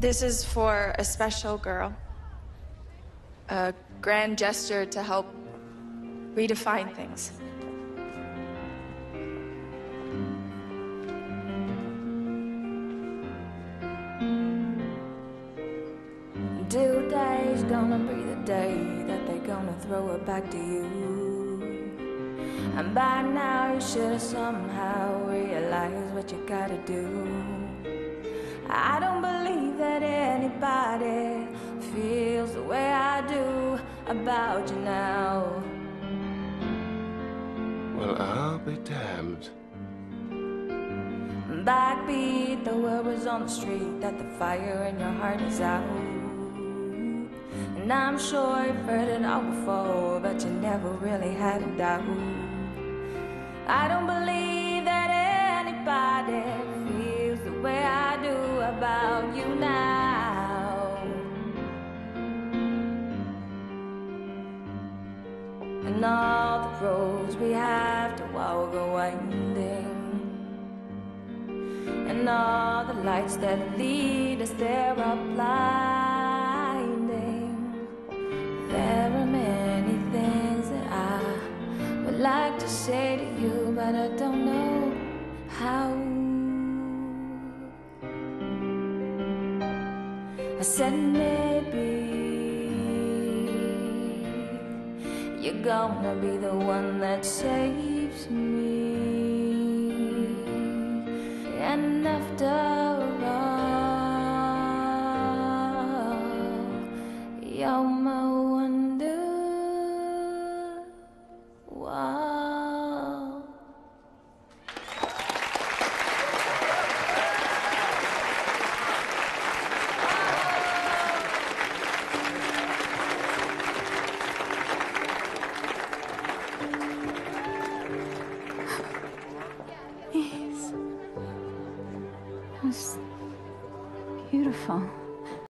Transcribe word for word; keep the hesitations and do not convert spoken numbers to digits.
This is for a special girl. A grand gesture to help redefine things. Today's gonna be the day that they're gonna throw it back to you. And by now you should have somehow realized what you gotta do. I don't believe that anybody feels the way I do about you now. Well, I'll be damned. Backbeat, the word was on the street that the fire in your heart is out. And I'm sure you've heard it all before, but you never really had a doubt. I don't believe that anybody feels the way I do about you now. And all the roads we have to walk are winding, and all the lights that lead us there are blinding. There are many things that I would like to say to you, but I don't know how. I said maybe you're gonna be the one that saves me. And after all, you're my wonder wall. Yes. It was beautiful.